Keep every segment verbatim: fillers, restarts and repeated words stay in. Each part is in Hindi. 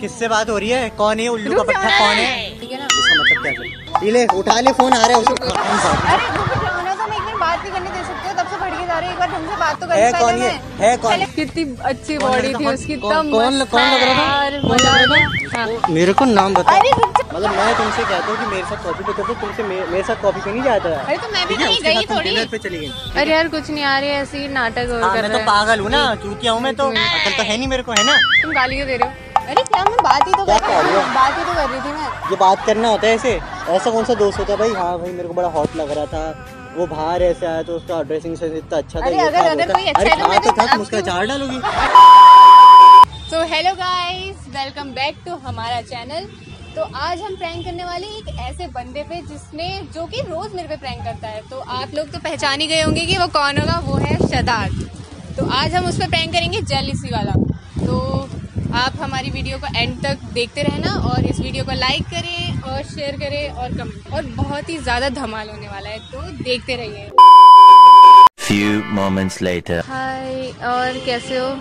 किससे बात हो रही है? कौन है उल्लू का पट्टा? कौन है? ठीक है ना, इसका मतलब क्या है? ले उठा ले, फोन आ रहा है उसको। अरे रुक जाओ ना, तुम एक मिनट बात नहीं करने दे सकते हो, तब से भड़के जा रहे हो। एक बार ढंग से बात तो है कौन ये? है कौन? कितनी अच्छी बॉडी थी उसकी, कौन कौन लग रहा था? मेरे को नाम बता। मतलब मैं तुमसे कहता हूँ कि मेरे साथ कॉफी पे तो तुमसे मेरे साथ कॉफी पे नहीं जाता। अरे तो मैं भी नहीं गई थोड़ी पे चली गई। अरे यार कुछ नहीं आ रही है, ऐसी नाटक हो हाँ, मैं तो पागल हूँ ना, चूतिया हूँ मैं तो, अकल तो है नहीं मेरे को, है ना? तुम गाली क्यों दे रहे हो? अरे क्या, मैं बात ही तो कर रही हूँ, बात ही तो कर रही थी मैं। ये बात करना होता है ऐसे? ऐसा कौन सा दोस्त होता है भाई? हाँ भाई मेरे को बड़ा हॉट लग रहा था, वो बाहर ऐसे आया तो उसका ड्रेसिंग सेंस इतना अच्छा था। अरे अगर अगर कोई अच्छा है तो था, तुम उसका अचार डालोगी। So hello guys, welcome back to हमारा चैनल। तो आज हम प्रैंक करने वाले एक ऐसे बंदे पे जिसने जो कि रोज मेरे पे प्रैंक करता है। तो आप लोग तो पहचान ही गए होंगे कि वो कौन होगा, वो है शदाद। तो आज हम उस पर प्रैंक करेंगे जेलिसी वाला। तो आप हमारी वीडियो को एंड तक देखते रहना और इस वीडियो को लाइक करें और शेयर करें और कमेंट, और बहुत ही ज्यादा धमाल होने वाला है, तो देखते रहिए। Few moments later. हाय, और कैसे हो?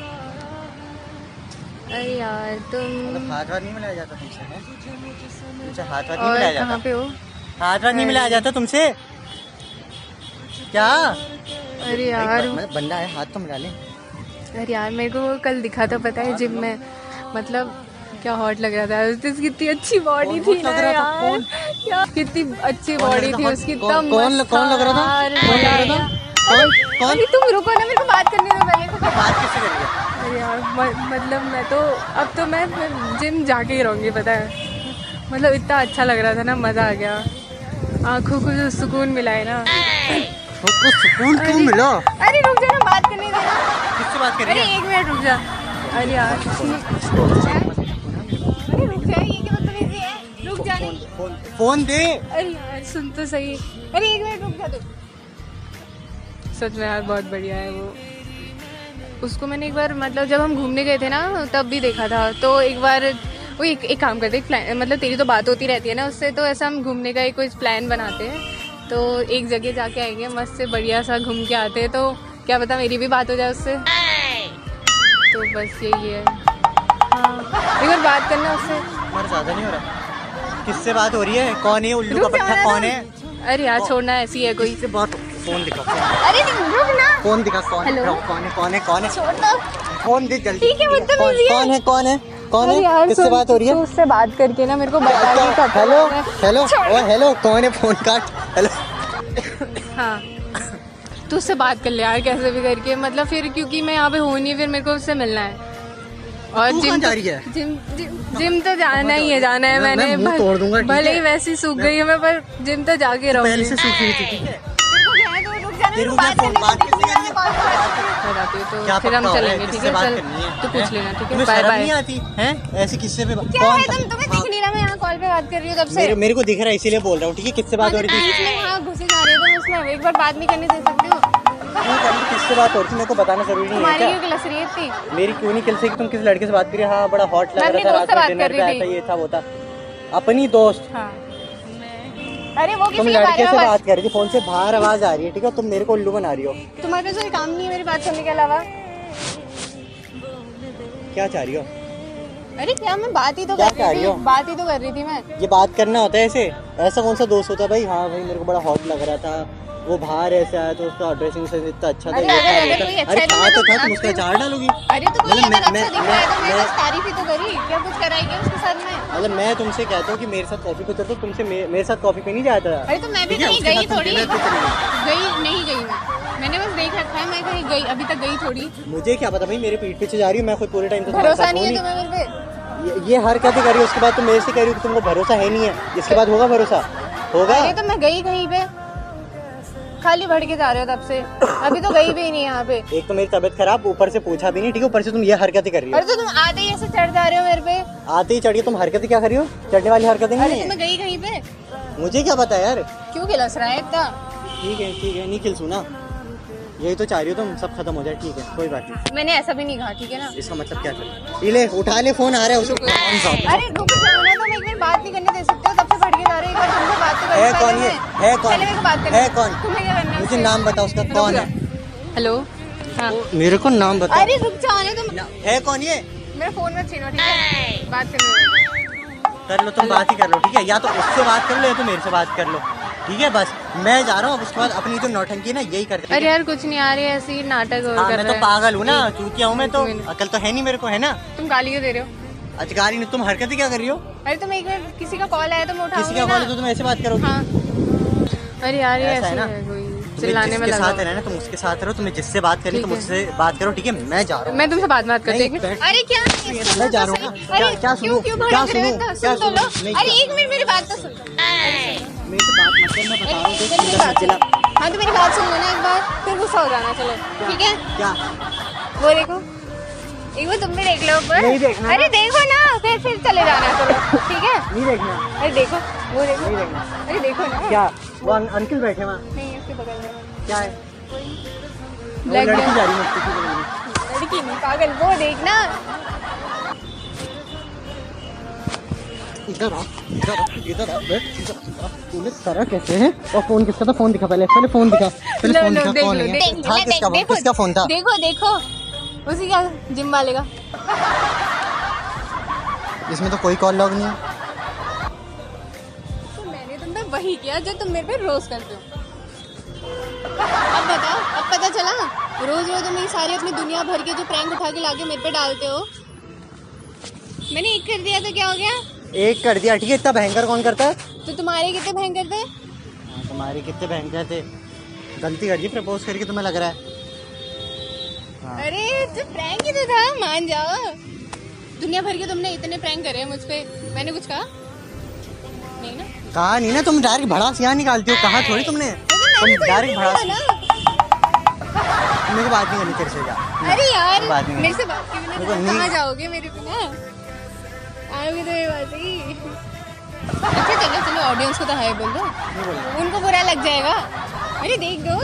अरे यार तुम हाथ वाथ नहीं मिलाया जाता तुमसे? तुमसे हाथ वाथ नहीं मिलाया जाता? कहाँ पे हो? हाथ वाथ नहीं मिलाया जाता तुमसे क्या? अरे यार बंदा है, हाथ तो मिला ले। अरे यार मेरे को वो कल दिखा था, पता है जिम में, मतलब क्या हॉट लग रहा था। उसकी कितनी अच्छी बॉडी थी ना यार, क्या कितनी अच्छी बॉडी थी उसकी। कौन कौन कौन लग रहा था? कौन लग रहा था? कौन कौन? तुम रुको ना, मेरे को बात करने दो पहले। बात किससे कर रही है? अरे यार मतलब मैं तो अब तो मैं जिम जाके ही रहूँगी, पता है। मतलब इतना अच्छा लग रहा था ना, मज़ा आ गया, आँखों को जो सुकून मिला है ना। तो सुकून क्यों मिला? अरे रुक जा ना, बात करने दे ना। किससे बात कर रही है? अरे एक मिनट रुक जा। अरे यार अरे रुक जा, ये क्या बदतमीजी है? रुक जा। फोन फोन दे। अरे यार सुन तो सही। अरे एक मिनट रुक जा तू। सच में यार बहुत बढ़िया है वो। उसको मैंने एक बार, मतलब जब हम घूमने गए थे ना तब भी देखा था। तो एक बार वो एक, एक काम करते, एक प्लान, मतलब तेरी तो बात होती रहती है ना उससे, तो ऐसा हम घूमने का एक कोई प्लान बनाते हैं। तो एक जगह जाके आएंगे, मस्त से बढ़िया सा घूम के आते हैं, तो क्या पता मेरी भी बात हो जाए उससे। तो बस यही है। हाँ एक बार बात करना उससे। हमारा ज़्यादा नहीं हो रहा। किससे बात हो रही है? कौन है उल्लू का पट्टा? कौन है? अरे यार छोड़ना, ऐसी है कोई से बात। फोन दिखा। अरे रुक ना। फोन दिखा। कौन है? हेलो? कौन है? कौन है? कौन है? छोड़ दो। फोन दे जल्दी। ठीक है, बदतमीजी है। कौन है? कौन है? कौन है? किससे बात हो रही है? तो उससे बात करके ना मेरे को बता दी कब। हेलो हेलो ओ हेलो, कौन है? फोन काट। हेलो। हाँ तो उससे बात कर ले यार, कैसे भी करके, मतलब फिर क्योंकि मैं यहाँ पे हूँ नहीं, फिर मेरे को उससे मिलना है। और जिम जा रही है? जिम जिम जिम तो जाना ही है, जाना है। मैंने मुंह तोड़ दूंगा, ठीक भले है? ही वैसी सूख गई हूँ मैं, पर जिम तो जाके रहूँगी। पहले से सूखी हुई थी, ठीक है? बताती हूँ तो फिर हम चलेंगे, ठीक है? चल तो पूछ लेना, ठीक है? Bye bye. नहीं आती है ऐसे किससे पे? क्या है, तुम तुम्हें दिख नहीं रहा? मैं यहाँ कॉल पे बात कर रही हूँ तब से। मेरे को दिख रहा है इसीलिए बोल रहा हूँ, ठीक है? किससे बात हो रही थी? हाँ घुसे जा रहे हो तुम उसमें, एक बार बात नहीं करने दे सकते हो? किससे बात हो रही थी मेरे को बताना जरूरी नहीं है तुम्हारी क्या? क्यों क्लसरियत थी? मेरी क्यों नहीं किल से कि तुम किस लड़के से बात करिए? हाँ बड़ा हॉट लग रहा था, रात में डिनर पे आया था, ये था वो था। अपनी दोस्त। हाँ। अरे वो तुम लड़के से बात कर रही थी, फोन से बाहर आवाज आ रही है, ठीक है? तुम मेरे को उल्लू बना रही हो। तुम्हारे पास कोई काम नहीं है मेरी बात करने के अलावा? क्या चाह रही हो? अरे क्या, मैं बात ही तो क्या कर चाह रही रही थी, हो? बात ही तो कर रही थी मैं। ये बात करना होता है ऐसे? ऐसा कौन सा दोस्त होता है भाई? हाँ भाई मेरे को बड़ा हॉट लग रहा था, वो बाहर ऐसे आया तो उसका ड्रेसिंग सेंस इतना अच्छा था। अरे अगर अगर कोई अच्छा है तो था, तुम उसका अचार डालोगी। अरे तो कोई अगर अच्छा दिख रहा है तो मैं बस तारीफ ही तो करी, क्या कुछ कराई क्या उसके साथ में? मतलब मैं तुमसे कहता हूँ कि मेरे साथ कॉफी पे चलते, तुमसे मेरे साथ कॉफी पे नहीं जाता। अरे तो मैं भी कहीं गई थोड़ी, गई नहीं गई मैं, मैंने बस देख रखा है, मैं कहीं गई अभी तक गई थोड़ी। मुझे क्या पता भाई, मेरे पीठ पीछे जा रही हूँ मैं, कोई पूरे टाइम तो भरोसा नहीं है तुम्हें मेरे पे? ये, ये हरकतें कर रही है, उसके बाद तुम मेरे से कह रही हो कि तुमको भरोसा है नहीं है, इसके बाद होगा भरोसा? होगा? अरे तो मैं गई कहीं पे, खाली भड़के जा रहे हो तब से, अभी तो गई भी नहीं यहाँ पे। एक तो मेरी तबीयत खराब, ऊपर से पूछा भी नहीं, ठीक है? ऊपर से तुम ये हरकतें कर रही हो। अरे तो तुम आते ही ऐसे चढ़ जा रहे हो मेरे पे। आते ही चढ़िए, तुम हरकतें क्या कर रही हो? चढ़ने वाली हरकतें नहीं अरे है। तो मैं गई कहीं पे, मुझे क्या पता यार? क्यों खिलस रहा है इतना? ठीक है ठीक है, नहीं खिलसूँ ना, यही तो चाह रही हो तुम, सब खत्म हो जाए, ठीक है? कोई बात नहीं। मैंने ऐसा भी नहीं कहा, ठीक है ना? इसका मतलब क्या है? ले उठा ले, फोन आ रहा है उसको। अरे रुक जाओ ना, तुम एक मिनट बात नहीं करने दे सकते हो, तब से भड़के जा रहे हो। एक बार तुमसे बात तो है कौन ये? है कौन? पहले मेरे को बात करनी है कौन? तुम्हें क्या करना है? मुझे नाम बताओ उसका, कौन है? हेलो। हाँ मेरे को नाम बताओ। अरे रुक जाओ ना तुम। है कौन ये? मेरा फोन मत छीनो, ठीक है? बात करने कर लो तुम, बात ही कर लो, ठीक है? या तो उससे बात कर लो या तो मेरे से बात कर लो, ठीक है? बस मैं जा रहा हूँ, अब उसके बाद अपनी जो नौटंकी है ना यही करते। अरे यार कुछ नहीं आ रही, ऐसे ही नाटक हो हाँ, कर मैं रहा तो है। पागल हूँ ना, चूतिया हूँ मैं तो, अकल तो है नहीं मेरे को, है ना? तुम गाली क्यों दे रहे हो? अच्छा गाली नहीं, तुम हरकतें क्या कर रही हो? अरे तुम एक मिनट, किसी का कॉल आया तो मैं किसी उठाऊंगी का ना। कॉल है तो तुम ऐसे बात करोगी? हाँ। अरे यार ये ऐसा ऐसे है ना? है कोई तुम्हें चिल्लाने में जिसके लगा साथ रहना, तुम उसके साथ रहो, तुम्हें जिससे बात करनी ठीक तुम है। उससे बात करो, ठीक है? मैं जा रहा हूँ। मैं तुमसे बात बात करती नहीं, हूँ। बैठ- अरे क्या मैं जा रहा हूँ ना। अरे क्या क्यों क्यों सुनूं? क्या भड़क रहे हो? सुनूं? सुन क्या तो लो। सुनूं? नहीं, अरे क्या- एक मिनट मेरी बात तो सुन। मेरे से बात मत कर, मैं बता रहा हूँ, देख, मेरी सीधा बात चिल्ला- सुन। हाँ तो मेरी बात सुन लो ना एक बार, फिर गुस्सा हो जाना। चलो ठीक है? क्या? वो देखो, एक बार तुम भी देख लो ऊपर। नहीं देखना। अरे देखो ना, फिर फिर चले जाना। चलो ठीक है? नहीं देखना। अरे देखो, वो देखो। नहीं देखना। अरे देखो ना। क्या? वो अं- अंकल बैठे वहाँ, नहीं उसके बगल में क्या है? वो लग लड़की गया। जा रही है उसके बगल में। लड़की नहीं पागल, वो देखना। इधर आ, इधर आ, इधर आ, बैठ, इधर आ। तूने करा कैसे है? और फोन किसका था? फोन दिखा पहले, पहले फोन दिखा, पहले लो, फोन लो, दिखा, देख कौन लो, है? देख- था देख- किसका फोन? देखो, किसका फोन था? देखो देखो, उसी का, जिम वाले का। इसमें तो कोई कॉल लॉग नहीं है। तो मैंने तुम पे वही किया जो तुम मेरे पे रोज करते हो। अब बताओ, अब पता चला? रोज रोज तुम ये सारे अपनी दुनिया भर के जो प्रैंक उठा के लाके मेरे पे डालते हो। मैंने एक कर दिया तो क्या हो गया? एक कर दिया, ठीक है? इतना भयंकर कौन करता है? तो तुम्हारे कितने भयंकर थे? हाँ, तुम्हारे कितने भयंकर थे? गलती कर दी प्रपोज करके, तुम्हें लग रहा है? हाँ। अरे तो प्रैंक ही तो था, मान जाओ। दुनिया भर के तुमने इतने प्रैंक करे हैं मुझ पे, मैंने कुछ कहा नहीं ना? कहा नहीं ना, तुम डायरेक्ट भड़ास यहाँ निकालती हो, कहा थोड़ी तुमने, तुम मैंने तो डायरेक्ट ऐसे भड़ास। बोला ना। मेरे को बात नहीं करनी तेरे से, जा। अरे यार बात नहीं मेरे से बात के बिना मेरे को तुम नहीं- कहाँ जाओगे मेरे बिना? आओगे तो ये बात ही। अच्छा चलो चलो, ऑडियंस को तो हाय बोल दो, नहीं बोलना। उनको बुरा लग जाएगा। अरे देख दो,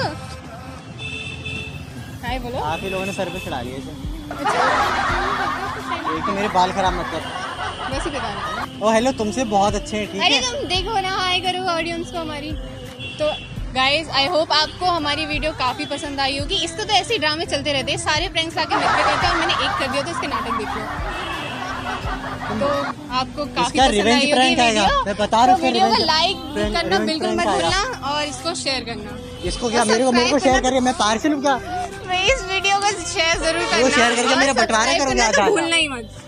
हाय बोलो। आप ही लोगों ने सर पे चढ़ा लिया इसे। अच्छा एक तो मेरे बाल खराब मत कर। वैसे बता रहा हूँ। ओ हेलो, तुमसे बहुत अच्छे हैं, ठीक अरे है? तुम देखो ना, हाय करो ऑडियंस को हमारी। तो गाइज आई होप आपको हमारी वीडियो काफी पसंद आई होगी। इसको तो ऐसे ही ड्रामे चलते रहते हैं, सारे प्रैंक्स आके मेरे पे करते हैं और मैंने एक कर दिया तो इसके नाटक देख लो। तो आपको काफी इसका पसंद revenge आई होगी prank आएगा, वीडियो। मैं बता रहा हूँ, तो वीडियो को revenge- लाइक prank- करना revenge बिल्कुल prank मत आएगा। भूलना और इसको शेयर करना। इसको क्या, मेरे को मेरे को शेयर करिए, मैं पार्सल हूँ क्या? इस वीडियो को शेयर जरूर करना वो शेयर करके और मेरा बंटवारा सब्सक्राइब करोगे करना तो आधा-आधा। भूलना ही मत।